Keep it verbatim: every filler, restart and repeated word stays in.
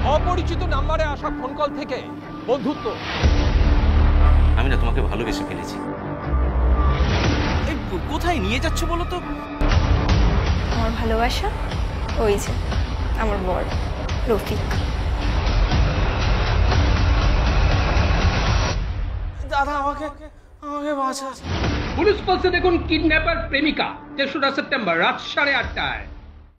অপরিচিত নাম্বারে আসা ফোন কল থেকে বন্ধুত্ব। আমি না তোমাকে ভালোবেসে ফেলেছি। এই কোথায় নিয়ে যাচ্ছ বলো তো? আমার ভালোবাসা ওই যে আমার বর রফিক। দাদা আমাকে আমাকে বাঁচা। পুলিশ বলছে দেখুন কিডন্যাপার প্রেমিকা তেসরা সেপ্টেম্বর রাত সাড়ে আটটায়।